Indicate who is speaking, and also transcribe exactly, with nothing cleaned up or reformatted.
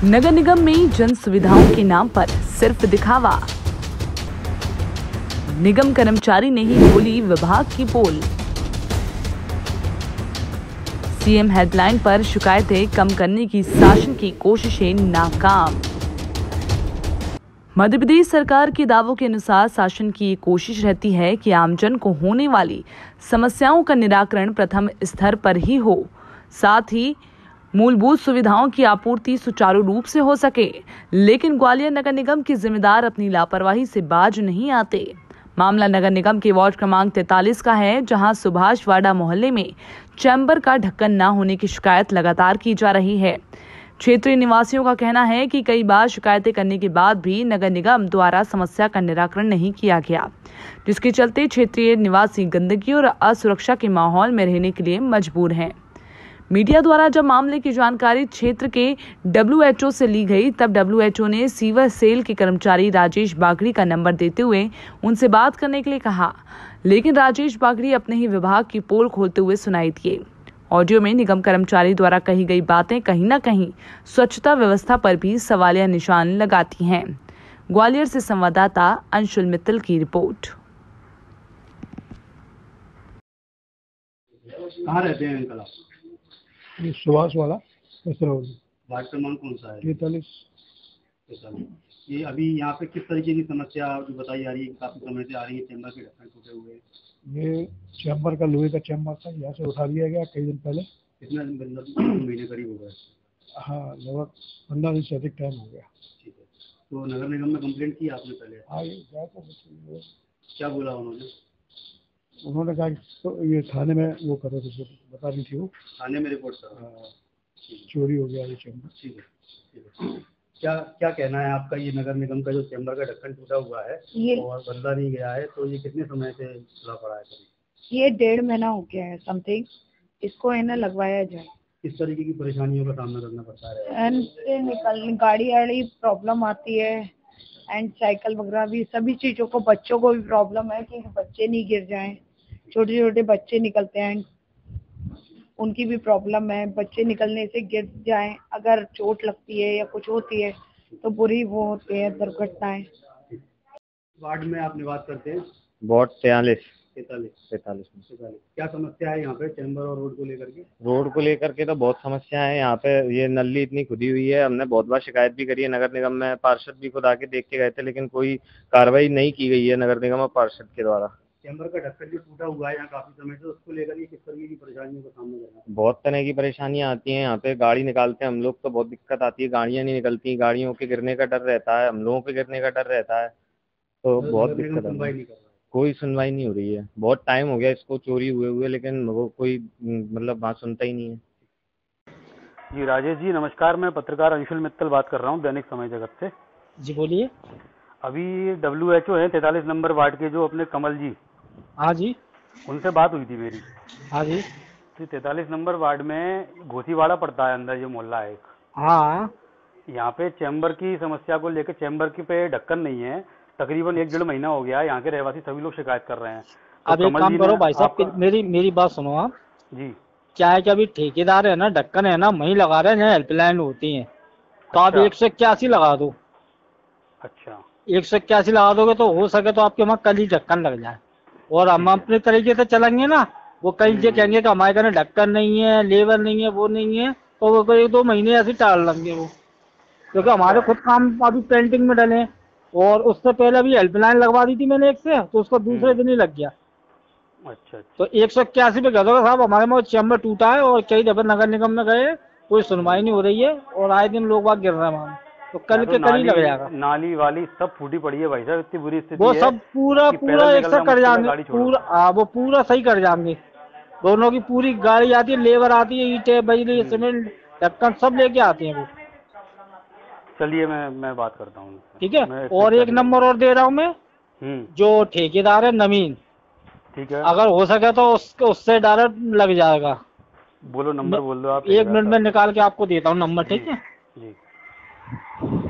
Speaker 1: नगर निगम में जन सुविधाओं के नाम पर सिर्फ दिखावा। निगम कर्मचारी ने ही खोली विभाग की पोल। सीएम हेडलाइन पर शिकायतें कम करने की शासन की कोशिशें नाकाम। मध्य प्रदेश सरकार के दावों के अनुसार शासन की ये कोशिश रहती है कि आमजन को होने वाली समस्याओं का निराकरण प्रथम स्तर पर ही हो, साथ ही मूलभूत सुविधाओं की आपूर्ति सुचारू रूप से हो सके। लेकिन ग्वालियर नगर निगम के जिम्मेदार अपनी लापरवाही से बाज नहीं आते। मामला नगर निगम के वार्ड क्रमांक तैंतालीस का है, जहां सुभाष वाड़ा मोहल्ले में चैम्बर का ढक्कन न होने की शिकायत लगातार की जा रही है। क्षेत्रीय निवासियों का कहना है कि कई बार शिकायतें करने के बाद भी नगर निगम द्वारा समस्या का निराकरण नहीं किया गया, जिसके चलते क्षेत्रीय निवासी गंदगी और असुरक्षा के माहौल में रहने के लिए मजबूर हैं। मीडिया द्वारा जब मामले की जानकारी क्षेत्र के डब्ल्यू एच ओ से ली गई, तब डब्ल्यू एच ओ ने सीवर सेल के कर्मचारी राजेश बागड़ी का नंबर देते हुए उनसे बात करने के लिए कहा, लेकिन राजेश बागड़ी अपने ही विभाग की पोल खोलते हुए सुनाई दिए। ऑडियो में निगम कर्मचारी द्वारा कही गई बातें कहीं न कहीं स्वच्छता व्यवस्था पर भी सवालिया निशान लगाती हैं। ग्वालियर से संवाददाता अंशुल मित्तल की रिपोर्ट।
Speaker 2: कहाँ रहते हैं अंकल आप?
Speaker 3: सुभाष वाला
Speaker 2: वार्ड क्रमांक कौन सा है?
Speaker 3: तैंतालीस।
Speaker 2: ये अभी यहाँ पे किस तरीके की समस्या जो बताई जा रही है? काफी समय से आ रही है, चैम्बर के ढक्कन टूटे हुए।
Speaker 3: ये चैम्बर का लोहे का चैम्बर था, यहाँ से उठा लिया गया कई दिन पहले।
Speaker 2: कितना महीने करीब हो गए?
Speaker 3: हाँ, लगभग पंद्रह दिन से अधिक टाइम हो गया।
Speaker 2: ठीक है, तो नगर निगम में कंप्लेंट की आपने पहले?
Speaker 3: हाँ, ये गया था।
Speaker 2: क्या बोला उन्होंने?
Speaker 3: उन्होंने कहा तो ये थाने में वो करो, तो बता रही थी वो
Speaker 2: थाने में रिपोर्ट करो।
Speaker 3: चोरी हो गया ये चैम्बर।
Speaker 2: ठीक है, ठीक है। क्या क्या कहना है आपका? ये नगर निगम का जो चैम्बर का ढक्कन टूटा हुआ है और बदला नहीं गया है, तो ये कितने समय से खुला पड़ा है?
Speaker 4: ये डेढ़ महीना हो गया है समथिंग। इसको है ना लगवाया जाए।
Speaker 2: किस तरीके की परेशानियों का सामना करना पड़ता है?
Speaker 4: एंड से निकल गाड़ी वाड़ी प्रॉब्लम आती है, एंड साइकिल वगैरह भी, सभी चीज़ों को। बच्चों को भी प्रॉब्लम है कि बच्चे नहीं गिर जाएं। छोटे छोटे बच्चे निकलते हैं, उनकी भी प्रॉब्लम है। बच्चे निकलने से गिर जाएं, अगर चोट लगती है या कुछ होती है तो बुरी वो होती है दुर्घटनाएं।
Speaker 2: वार्ड में आपने बात करते हैं?
Speaker 5: वार्ड तैंतालीस
Speaker 2: तैंतालीस
Speaker 5: तैंतालीस
Speaker 2: क्या समस्या है यहाँ पे चैम्बर और रोड को लेकर के?
Speaker 5: रोड को लेकर के तो बहुत समस्या है यहाँ पे। ये नली इतनी खुदी हुई है, हमने बहुत बार शिकायत भी करी है नगर निगम में। पार्षद भी खुद आके देख के गए थे, लेकिन कोई कार्रवाई नहीं की गई है नगर निगम और पार्षद के द्वारा।
Speaker 2: चैम्बर का ढक्कन जो टूटा हुआ है यहाँ काफी समय से, उसको लेकर के किस तरह की परेशानियों का सामना करना है?
Speaker 5: बहुत तरह की परेशानियां आती हैं यहाँ पे। गाड़ी निकालते हैं हम लोग तो बहुत दिक्कत आती है, गाड़ियाँ नहीं निकलती, गाड़ियों के गिरने का डर रहता है, हम लोगों के गिरने का डर रहता है, तो बहुत दिक्कत है। कोई सुनवाई नहीं हो रही है, बहुत टाइम हो गया इसको चोरी हुए हुए, लेकिन वो कोई मतलब बात सुनता ही नहीं है।
Speaker 6: जी राजेश जी नमस्कार, मैं पत्रकार अंशुल मित्तल बात कर रहा हूँ दैनिक समय जगत से।
Speaker 3: जी बोलिए।
Speaker 6: अभी डब्ल्यू एच ओ है तैंतालीस नंबर वार्ड के, जो अपने कमल जी।
Speaker 3: हाँ जी,
Speaker 6: उनसे बात हुई थी मेरी।
Speaker 3: हाँ जी।
Speaker 6: तो तैंतालीस नंबर वार्ड में घोसीवाड़ा पड़ता है, अंदर जो मोहल्ला है एक।
Speaker 3: हाँ,
Speaker 6: यहाँ पे चैम्बर की समस्या को लेकर, चैम्बर की पे ढक्कन नहीं है, तकरीबन एक डेढ़ महीना हो गया है। यहाँ के रहवासी सभी लोग शिकायत कर रहे हैं। तो
Speaker 3: अब एक काम करो भाई साहब, मेरी मेरी बात सुनो आप
Speaker 6: जी।
Speaker 3: क्या है कि अभी ठेकेदार है ना, ढक्कन है ना, वही लगा रहे हैं, हेल्पलाइन होती है। तो आप एक सौ इक्यासी लगा दो।
Speaker 6: अच्छा,
Speaker 3: एक सौ इक्यासी लगा दोगे तो हो सके तो आपके वहाँ कल ही ढक्कन लग जाए। और हम अपने तरीके से चलेंगे ना, वो कल ये कहेंगे कि हमारे घर ढक्कन नहीं है, लेबर नहीं है, वो नहीं है, तो वो एक दो महीने ऐसे टाल लेंगे वो, क्योंकि हमारे खुद काम अभी पेंटिंग में डले। और उससे पहले अभी हेल्पलाइन लगवा दी थी मैंने एक से, तो उसको दूसरे दिन ही लग गया।
Speaker 6: अच्छा,
Speaker 3: तो एक सौ इक्यासी पे कह दो साहब, हमारे में चैम्बर टूटा है और कई दफे नगर निगम में गए, कोई सुनवाई नहीं हो रही है और आए दिन लोग बाग गिर रहे हैं वहाँ। तो कल के कल ही लग जाएगा।
Speaker 6: नाली वाली सब फूटी पड़ी है भाई साहब, इतनी बुरी स्थिति
Speaker 3: वो
Speaker 6: है।
Speaker 3: सब पूरा पूरा एक से कर जाएंगे, पूरा आ, वो पूरा सही कर जाएंगे। दोनों की पूरी गाड़ी आती है, लेबर आती है, ईंटें, बिजली, सीमेंट, ढक्कन सब लेके आती है वो।
Speaker 6: चलिए मैं मैं बात करता हूँ,
Speaker 3: ठीक है। और एक नंबर और दे रहा हूँ मैं, जो ठेकेदार है नवीन,
Speaker 6: ठीक है,
Speaker 3: अगर हो सके तो उसके उससे डायरेक्ट लग जाएगा।
Speaker 6: बोलो नंबर बोल दो आप।
Speaker 3: एक मिनट में निकाल के आपको देता हूँ नंबर, ठीक है
Speaker 6: जी।